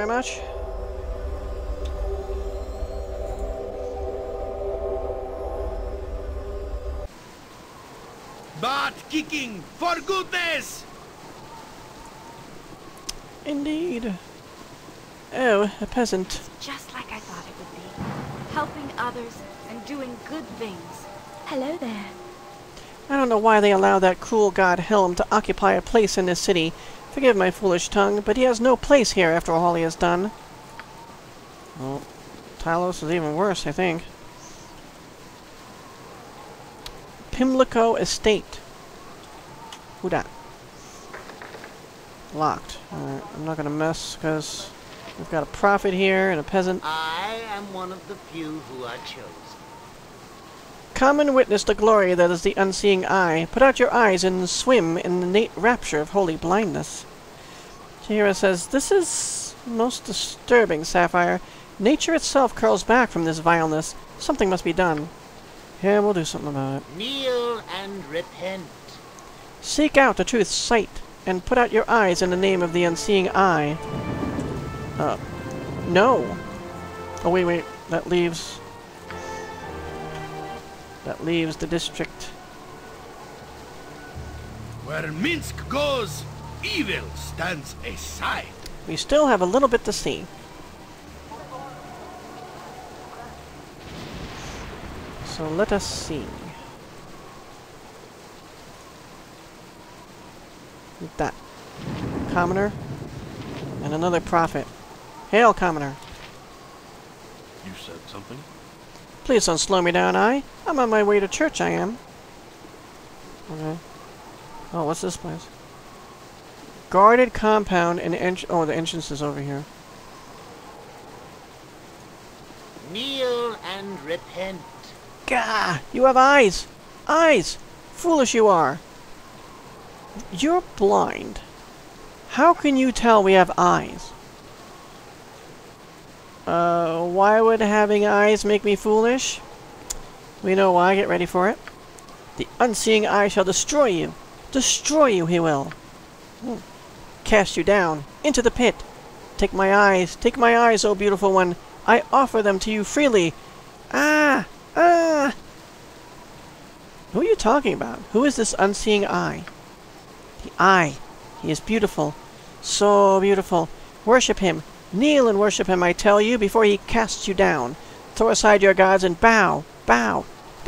very much. Butt kicking for goodness! Indeed. Oh, a peasant. Just like I thought it would be. Helping others and doing good things. Hello there. I don't know why they allow that cruel god Helm to occupy a place in this city. Forgive my foolish tongue, but he has no place here after all he has done. Well, Talos is even worse, I think. Pimlico Estate. Who dat? Locked. Alright, I'm not gonna mess, because we've got a prophet here and a peasant. I am one of the few who are chosen. Come and witness the glory that is the unseeing eye. Put out your eyes and swim in the innate rapture of holy blindness. Chihira says, this is most disturbing, Sapphire. Nature itself curls back from this vileness. Something must be done. Yeah, we'll do something about it. Kneel and repent. Seek out the truth's sight, and put out your eyes in the name of the unseeing eye. No. Oh, wait. That leaves the district. Where Minsk goes, evil stands aside. We still have a little bit to see. So let us see. With that. Commoner. And another prophet. Hail, Commoner. You said something? Please don't slow me down, I'm on my way to church, I am. Okay. Oh, what's this place? Guarded compound and oh, the entrance is over here. Kneel and repent. Gah! You have eyes! Eyes! Foolish you are! You're blind. How can you tell we have eyes? Why would having eyes make me foolish? We know why, get ready for it. The unseeing eye shall destroy you. Destroy you, he will. Cast you down, into the pit. Take my eyes, O beautiful one. I offer them to you freely. Ah! Ah! Who are you talking about? Who is this unseeing eye? The eye. He is beautiful. So beautiful. Worship him. Kneel and worship him, I tell you, before he casts you down. Throw aside your gods and bow. Bow.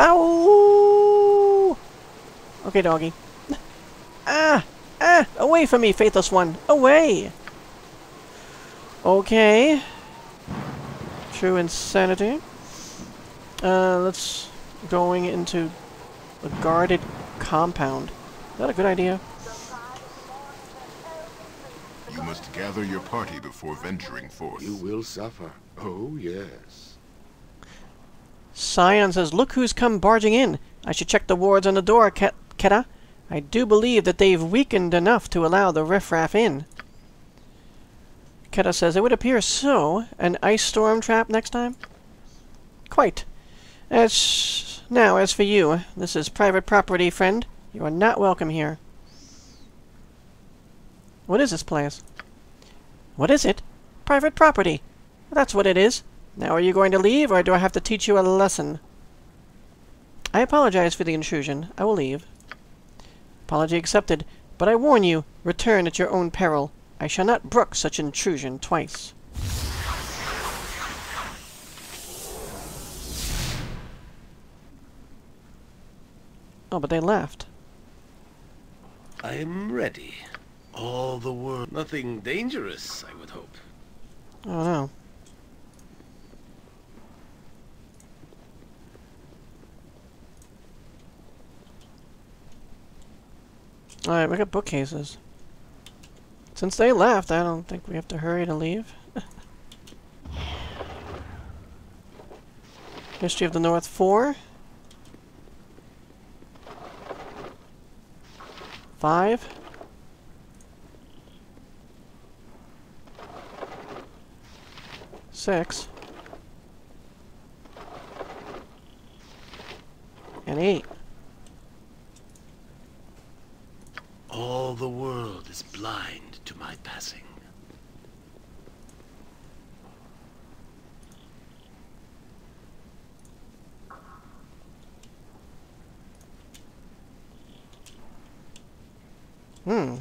Bow! Okay, doggy. Ah! Ah! Away from me, faithless one! Away! Okay. True insanity. Let's going into a guarded compound. Is that a good idea? You must gather your party before venturing forth. You will suffer. Oh, yes. Scion says, look who's come barging in. I should check the wards on the door, Keta. I do believe that they've weakened enough to allow the riffraff in. Keta says, it would appear so. An ice storm trap next time? Quite. Now, as for you, this is private property, friend. You are not welcome here. What is this place? What is it? Private property. That's what it is. Now are you going to leave, or do I have to teach you a lesson? I apologize for the intrusion. I will leave. Apology accepted. But I warn you, return at your own peril. I shall not brook such intrusion twice. Oh, but they left. I am ready. All the world. Nothing dangerous, I would hope. I don't know. Alright, we got bookcases. Since they left, I don't think we have to hurry to leave. History of the North 4. 5. 6. And 8. All the world is blind to my passing. Hmm.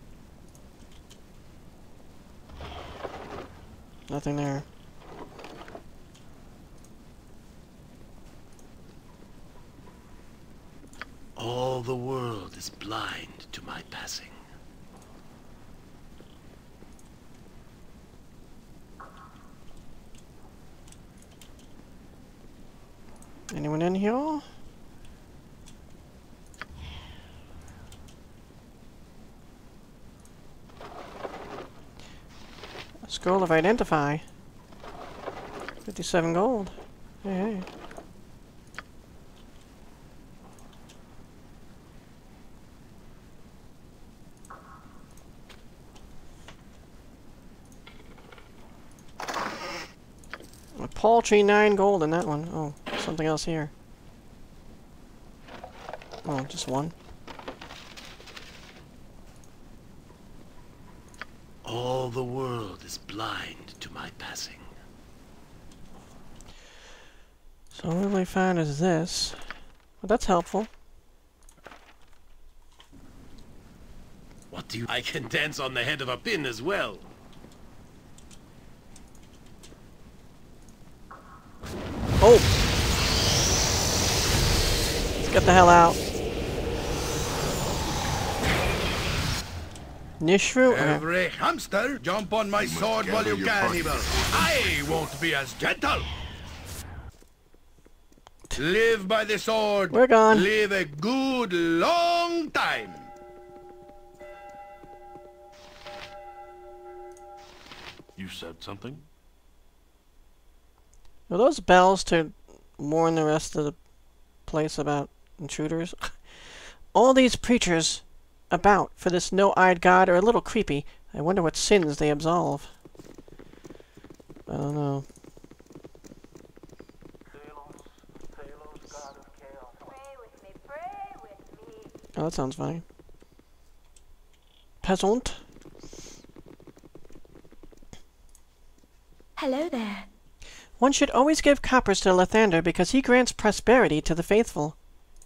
Nothing there. All the world is blind to my passing. Anyone in here? A scroll of identify. 57 gold. Hey, hey. A paltry 9 gold in that one. Oh, something else here. Oh, just one. All the world is blind to my passing. So what we found is this. Well, that's helpful. What do you... I can dance on the head of a pin as well. Oh! Let's get the hell out. Nishru? Okay. Every hamster, jump on my sword while you can, evil. I won't be as gentle. Live by the sword. We're gone. Live a good long time. You said something? Are those bells to warn the rest of the place about intruders? All these preachers about for this no-eyed god are a little creepy. I wonder what sins they absolve. I don't know. Oh, that sounds funny. Peasant. Hello there. One should always give coppers to Lathander because he grants prosperity to the faithful.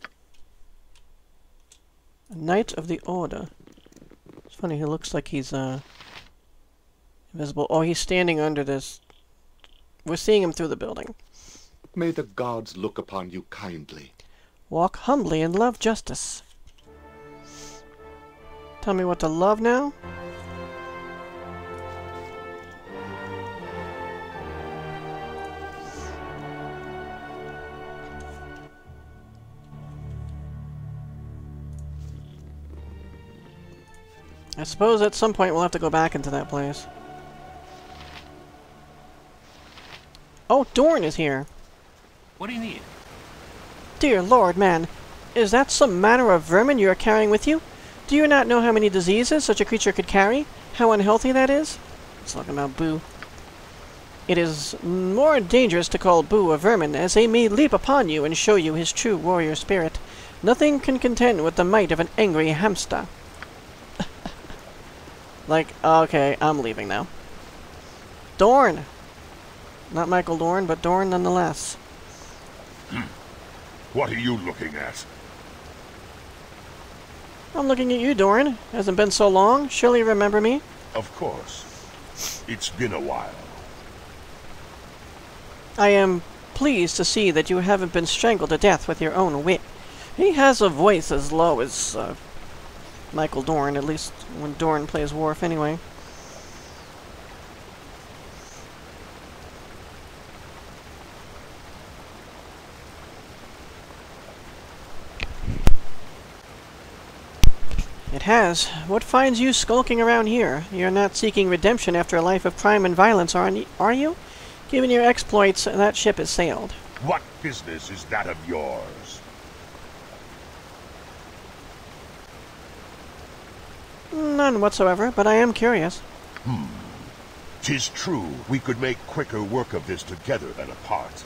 A Knight of the Order. It's funny, he looks like he's, invisible. Oh, he's standing under this. We're seeing him through the building. May the gods look upon you kindly. Walk humbly and love justice. Tell me what to love now? I suppose at some point we'll have to go back into that place. Oh, Dorn is here. What do you need? Dear Lord, man. Is that some manner of vermin you are carrying with you? Do you not know how many diseases such a creature could carry? How unhealthy that is? It's talking about Boo. It is more dangerous to call Boo a vermin, as he may leap upon you and show you his true warrior spirit. Nothing can contend with the might of an angry hamster. Like, okay, I'm leaving now. Dorn! Not Michael Dorn, but Dorn nonetheless. What are you looking at? I'm looking at you, Dorn. Hasn't been so long. Surely you remember me? Of course. It's been a while. I am pleased to see that you haven't been strangled to death with your own wit. He has a voice as low as, Michael Dorn, at least when Dorn plays Worf anyway. It has. What finds you skulking around here? You're not seeking redemption after a life of crime and violence, are you? Given your exploits, that ship has sailed. What business is that of yours? None whatsoever, but I am curious. 'Tis true, we could make quicker work of this together than apart.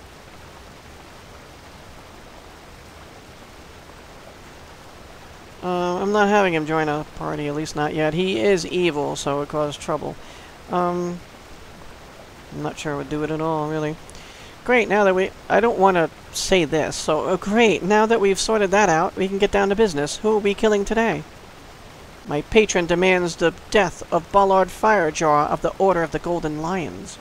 I'm not having him join a party, at least not yet. He is evil, so it caused trouble. I'm not sure it would do it at all, really. Great, now that I don't want to say this, so great, now that we've sorted that out, we can get down to business. Who will we be killing today? My patron demands the death of Ballard Firejaw of the Order of the Golden Lions.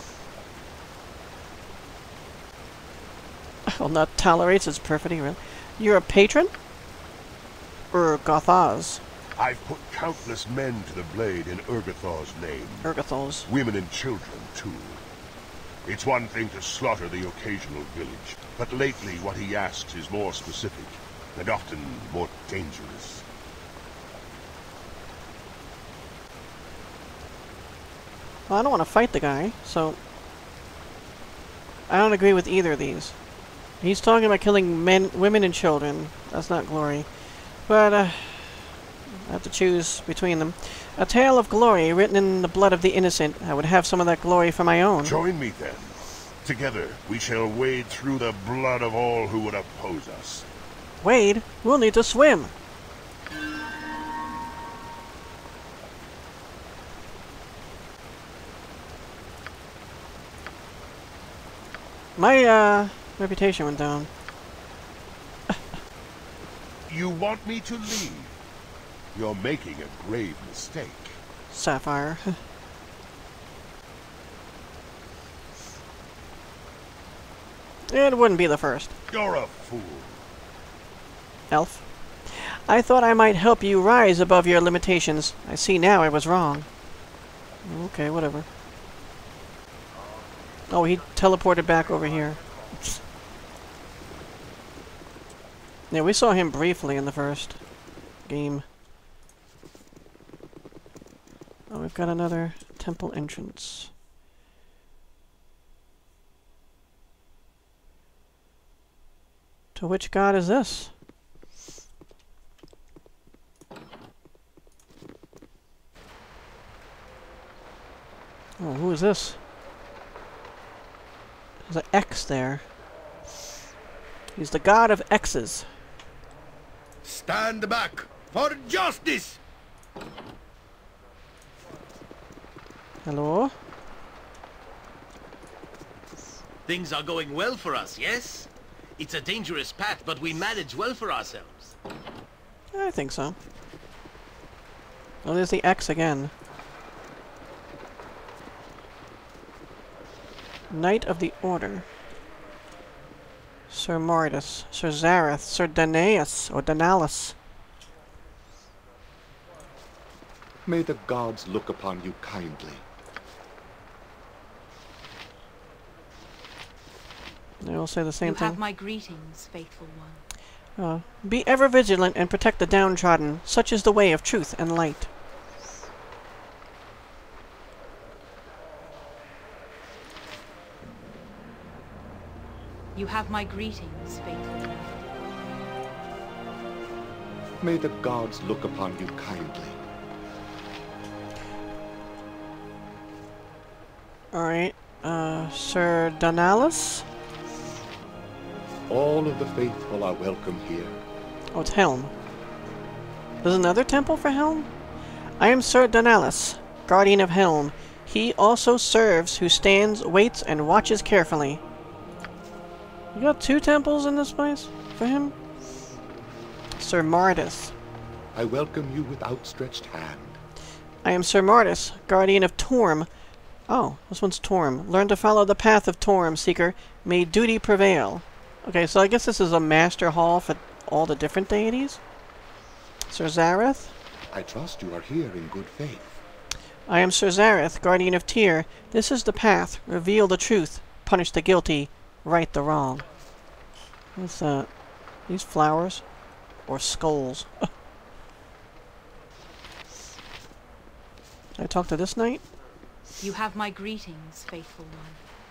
I will not tolerate its perfidy, really. You're a patron? Gothaz. I've put countless men to the blade in Urgathar's name. Urgathar's. Women and children, too. It's one thing to slaughter the occasional village, but lately what he asks is more specific, and often more dangerous. Well, I don't want to fight the guy, so... I don't agree with either of these. He's talking about killing men, women, and children. That's not glory. But, I have to choose between them. A tale of glory written in the blood of the innocent. I would have some of that glory for my own. Join me, then. Together, we shall wade through the blood of all who would oppose us. Wade? We'll need to swim. My, reputation went down. You want me to leave? You're making a grave mistake. Sapphire. It wouldn't be the first. You're a fool. Elf. I thought I might help you rise above your limitations. I see now I was wrong. Okay, whatever. Oh, he teleported back over here. Yeah, we saw him briefly in the first game. Oh, we've got another temple entrance. To which god is this? Oh, who is this? There's an X there. He's the god of X's. Stand back for justice! Hello? Things are going well for us, yes? It's a dangerous path, but we manage well for ourselves. I think so. Oh, there's the X again. Knight of the Order. Sir Mordus, Sir Zareth, Sir Danaeus, or Danalis. May the gods look upon you kindly. They all say the same You thing. have my greetings, faithful one. Be ever vigilant and protect the downtrodden. Such is the way of truth and light. You have my greetings, faithful one. May the gods look upon you kindly. Alright, Sir Danalis? All of the faithful are welcome here. Oh, it's Helm. There's another temple for Helm? I am Sir Danalis, guardian of Helm. He also serves who stands, waits, and watches carefully. You got 2 temples in this place for him? Sir Mordus. I welcome you with outstretched hand. I am Sir Mordus, guardian of Torm. Oh, this one's Torm. Learn to follow the path of Torm, Seeker. May duty prevail. Okay, so I guess this is a master hall for all the different deities? Sir Zareth? I trust you are here in good faith. I am Sir Zareth, guardian of Tyr. This is the path. Reveal the truth. Punish the guilty. Right the wrong. What's that? These flowers? Or skulls? Did I talk to this knight? You have my greetings, faithful one.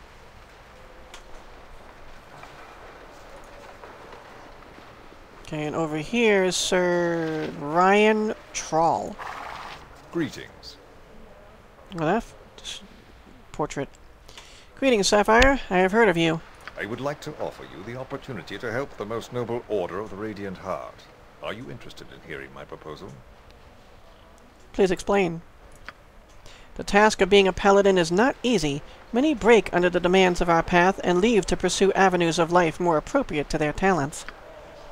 Okay, and over here is Sir Ryan Troll. Greetings. Well, that portrait. Greetings, Sapphire. I have heard of you. I would like to offer you the opportunity to help the most noble order of the Radiant Heart. Are you interested in hearing my proposal? Please explain. The task of being a paladin is not easy. Many break under the demands of our path and leave to pursue avenues of life more appropriate to their talents.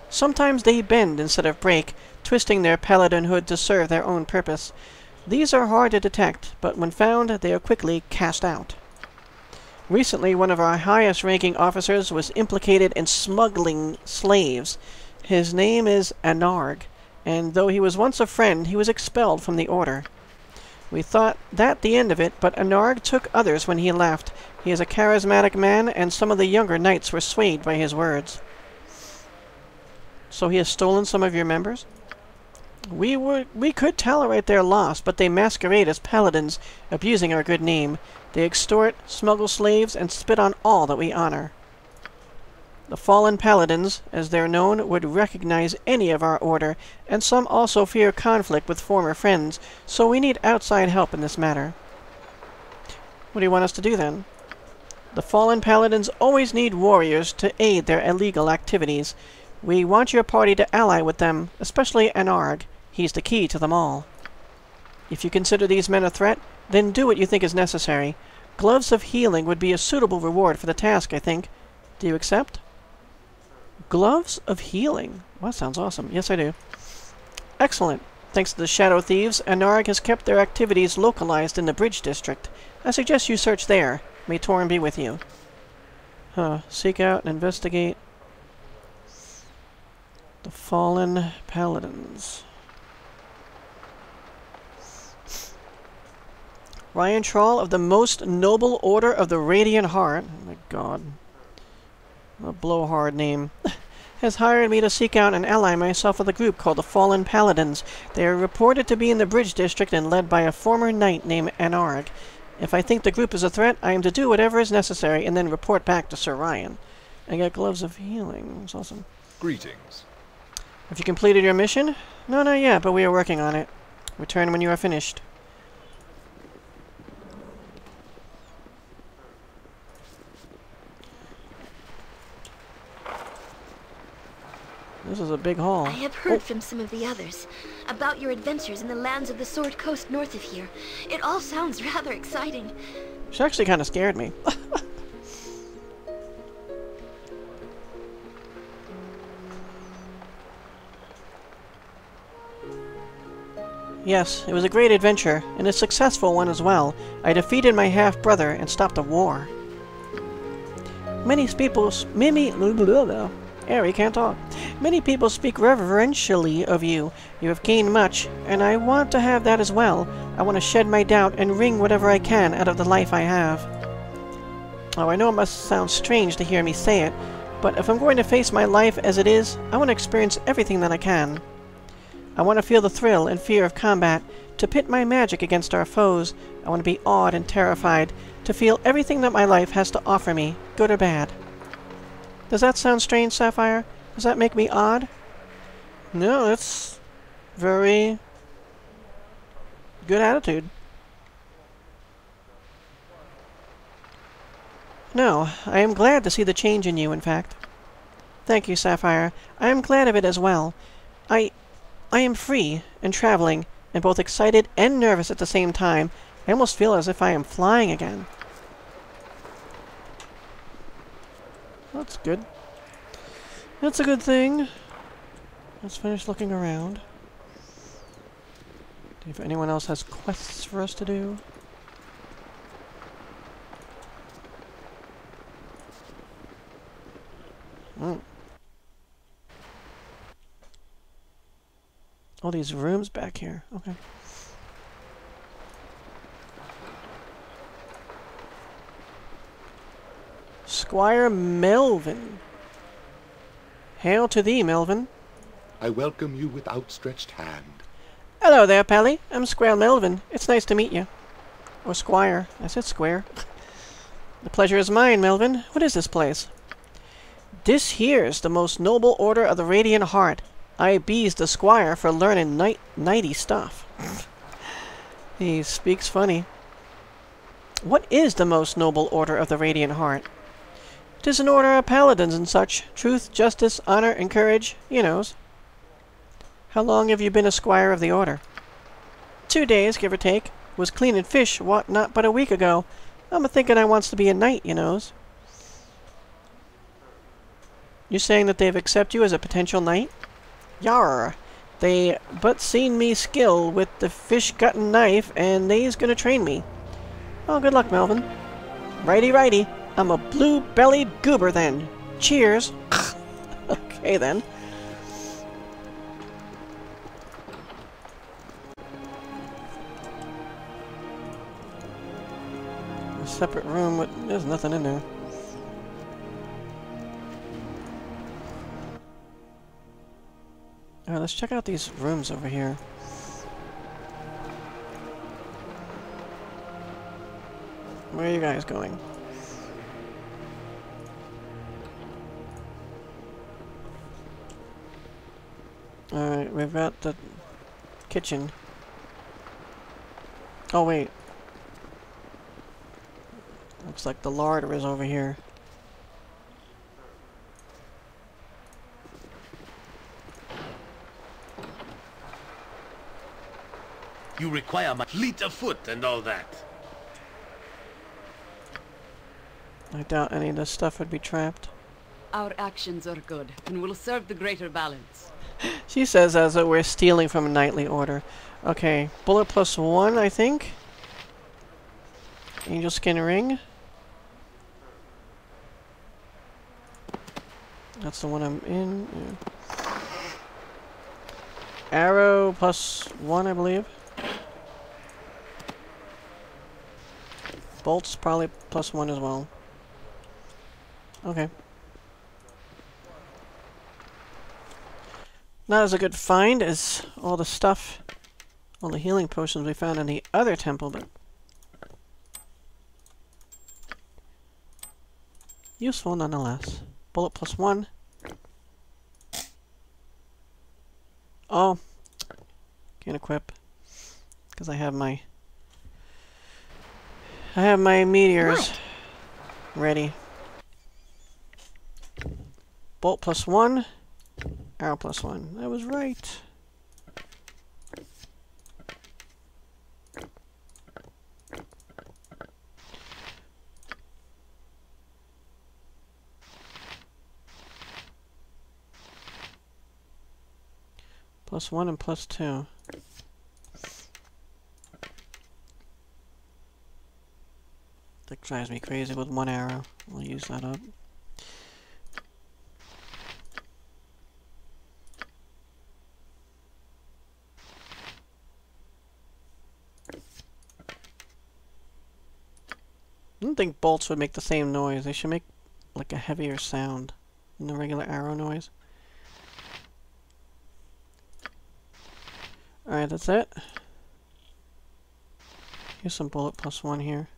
Sometimes they bend instead of break, twisting their paladinhood to serve their own purpose. These are hard to detect, but when found, they are quickly cast out. Recently, one of our highest-ranking officers was implicated in smuggling slaves. His name is Anarg, and though he was once a friend, he was expelled from the Order. We thought that the end of it, but Anarg took others when he left. He is a charismatic man, and some of the younger knights were swayed by his words. So he has stolen some of your members? We could tolerate their loss, but they masquerade as paladins, abusing our good name. They extort, smuggle slaves, and spit on all that we honor. The fallen paladins, as they're known, would recognize any of our order, and some also fear conflict with former friends, so we need outside help in this matter. What do you want us to do, then? The fallen paladins always need warriors to aid their illegal activities. We want your party to ally with them, especially Anarg. He's the key to them all. If you consider these men a threat, then do what you think is necessary. Gloves of healing would be a suitable reward for the task, I think. Do you accept? Gloves of healing? Well, that sounds awesome. Yes, I do. Excellent. Thanks to the Shadow Thieves, Anarg has kept their activities localized in the Bridge District. I suggest you search there. May Torn be with you. Seek out and investigate the fallen paladins. Ryan Troll of the Most Noble Order of the Radiant Heart. Oh my god. A blowhard name. Has hired me to seek out and ally myself with a group called the Fallen Paladins. They are reported to be in the Bridge District and led by a former knight named Anarg. If I think the group is a threat, I am to do whatever is necessary and then report back to Sir Ryan. I get gloves of healing. That's awesome. Greetings. Have you completed your mission? No, not yet, but we are working on it. Return when you are finished. This is a big hall. I have heard from some of the others about your adventures in the lands of the Sword Coast north of here. It all sounds rather exciting. She actually kind of scared me. Yes, it was a great adventure, and a successful one as well. I defeated my half-brother and stopped a war. Many people speak reverentially of you. You have gained much, and I want to have that as well. I want to shed my doubt and wring whatever I can out of the life I have. Oh, I know it must sound strange to hear me say it, but if I'm going to face my life as it is, I want to experience everything that I can. I want to feel the thrill and fear of combat, to pit my magic against our foes. I want to be awed and terrified, to feel everything that my life has to offer me, good or bad. Does that sound strange, Sapphire? Does that make me odd? No, that's very good attitude. No, I am glad to see the change in you, in fact. Thank you, Sapphire. I am glad of it as well. I am free and traveling, and both excited and nervous at the same time. I almost feel as if I am flying again. That's good. That's a good thing. Let's finish looking around. See if anyone else has quests for us to do. All these rooms back here. Okay. Squire Melvin. Hail to thee, Melvin. I welcome you with outstretched hand. Hello there, Pally. I'm Squire Melvin. It's nice to meet you. Or Squire. I said Square. The pleasure is mine, Melvin. What is this place? This here's the Most Noble Order of the Radiant Heart. I bees the Squire for learning nighty stuff. He speaks funny. What is the Most Noble Order of the Radiant Heart? 'Tis an order of paladins and such. Truth, justice, honor, and courage, you knows. How long have you been a squire of the order? 2 days, give or take. Was cleaning fish, what, not but a week ago. I'm a-thinking I wants to be a knight, you knows. You saying that they've accepted you as a potential knight? Yar. They but seen me skill with the fish-guttin' knife, and they's gonna train me. Oh, good luck, Melvin. Righty, righty. I'm a blue-bellied goober, then. Cheers. Okay, then. A separate room with... there's nothing in there. Alright, let's check out these rooms over here. Where are you guys going? Alright, we've got the kitchen. Oh, wait. Looks like the larder is over here. You require my fleet of foot and all that. I doubt any of this stuff would be trapped. Our actions are good and will serve the greater balance. She says as though we're stealing from a knightly order. Okay, bullet +1, I think. Angel skin ring. That's the one I'm in. Yeah. Arrow +1, I believe. Bolts probably +1 as well. Okay. Not as a good find as all the stuff, all the healing potions we found in the other temple, but useful nonetheless. Bullet +1. Oh, can't equip because I have my meteors ready. Bolt +1. Arrow +1. I was right. +1 and +2. That drives me crazy with one arrow. I'll use that up. I don't think bolts would make the same noise. They should make like a heavier sound than the regular arrow noise. Alright, that's it. Here's some bullet +1 here.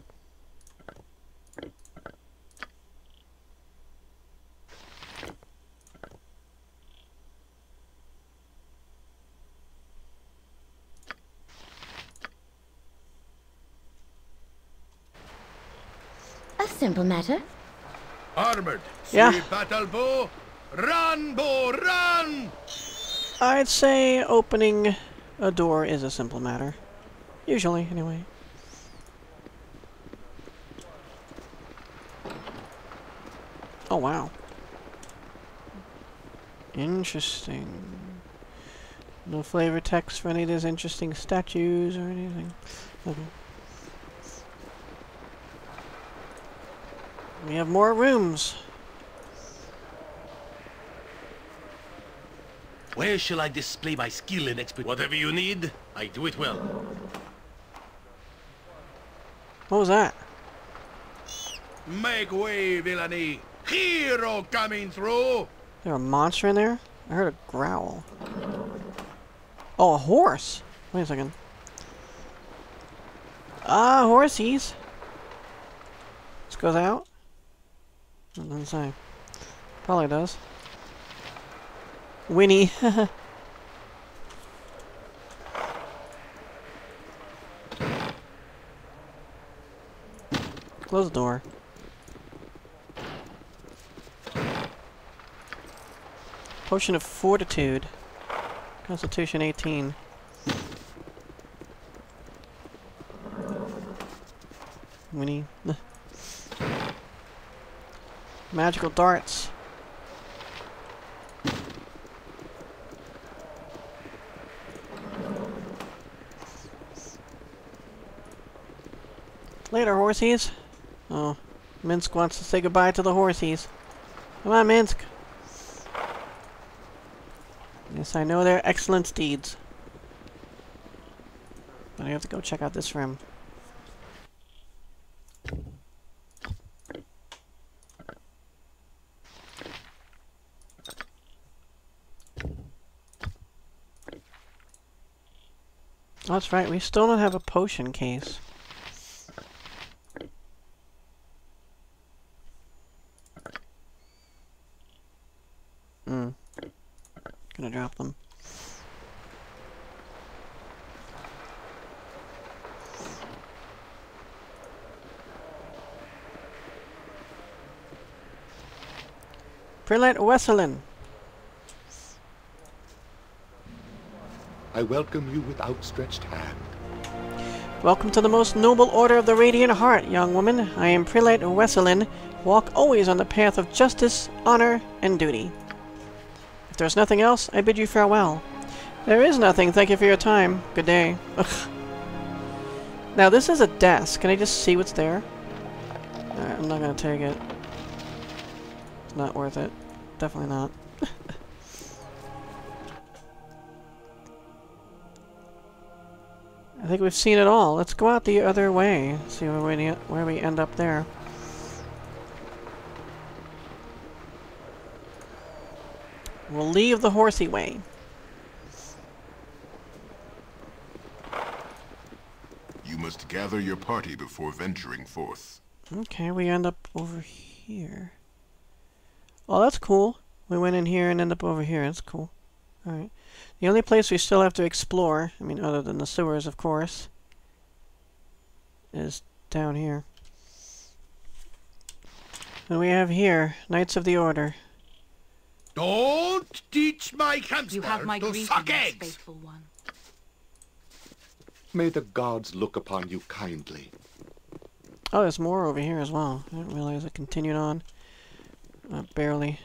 A simple matter. Armored. Yeah. See battle bow. Run, bow, run! I'd say opening a door is a simple matter. Usually, anyway. Oh, wow. Interesting. No flavor text for any of these interesting statues or anything. Okay. We have more rooms. Where shall I display my skill and expertise? Whatever you need, I do it well. What was that? Make way, villainy! Hero coming through! Is there a monster in there? I heard a growl. Oh, a horse! Wait a second. Ah, horsies! This goes out? It doesn't say. Probably does. Winnie. Close the door. Potion of Fortitude. Constitution 18. Winnie. Magical darts. Later, horsies. Oh, Minsk wants to say goodbye to the horsies. Come on, Minsk. Yes, I know they're excellent steeds. But I have to go check out this room. Oh, that's right, we still don't have a potion case. Gonna drop them. Prelate Wesselin. I welcome you with outstretched hand. Welcome to the most noble order of the Radiant Heart, young woman. I am Prelate Wesselin. Walk always on the path of justice, honor, and duty. If there's nothing else, I bid you farewell. There is nothing. Thank you for your time. Good day. Ugh. Now, this is a desk. Can I just see what's there? Alright, I'm not gonna take it. It's not worth it. Definitely not. I think we've seen it all. Let's go out the other way. See where we end up there. We'll leave the horsey way. You must gather your party before venturing forth. Okay, we end up over here. Oh, that's cool. We went in here and end up over here. That's cool. Alright. The only place we still have to explore, I mean, other than the sewers, of course, is down here. And we have here, Knights of the Order. Don't teach my hamster You have my to greetings, suck eggs! faithful one. May the gods look upon you kindly. Oh, there's more over here as well. I didn't realize it continued on. Barely.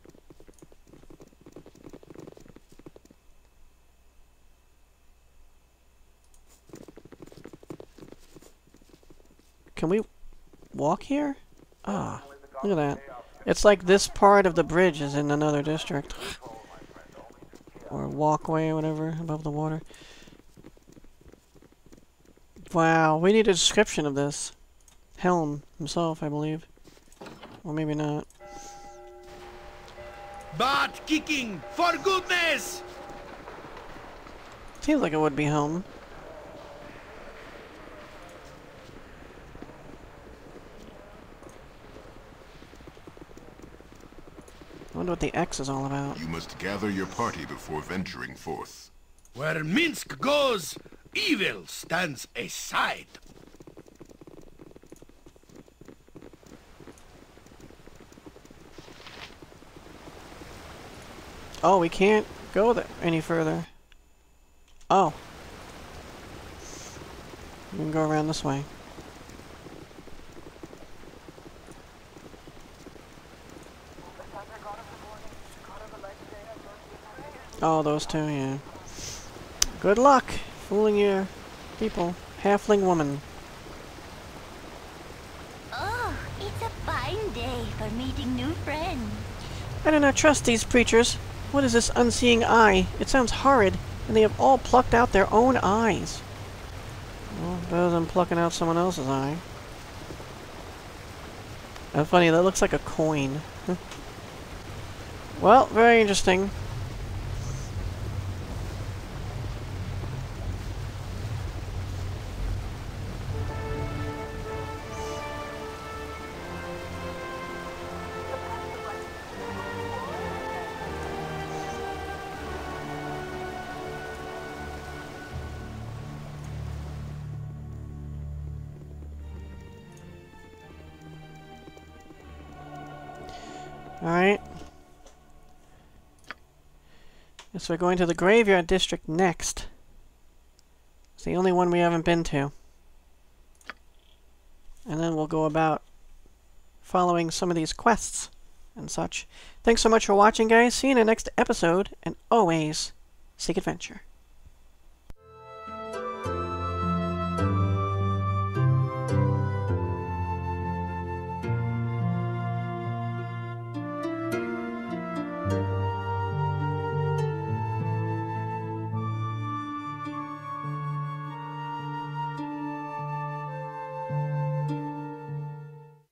Can we walk here? Ah, look at that. It's like this part of the bridge is in another district. Or walkway or whatever above the water. Wow, we need a description of this. Helm himself, I believe. Or maybe not. Butt kicking, for goodness! Seems like it would be Helm. I wonder what the X is all about. You must gather your party before venturing forth. Where Minsk goes, evil stands aside. Oh, we can't go there any further. Oh. We can go around this way. Oh, those two, yeah. Good luck fooling your people. Halfling woman. Oh, it's a fine day for meeting new friends. I do not trust these preachers. What is this unseeing eye? It sounds horrid, and they have all plucked out their own eyes. Well, better than plucking out someone else's eye. That's funny, that looks like a coin. Well, very interesting. Alright. Guess we're going to the Graveyard District next. It's the only one we haven't been to. And then we'll go about following some of these quests and such. Thanks so much for watching, guys. See you in the next episode, and always seek adventure.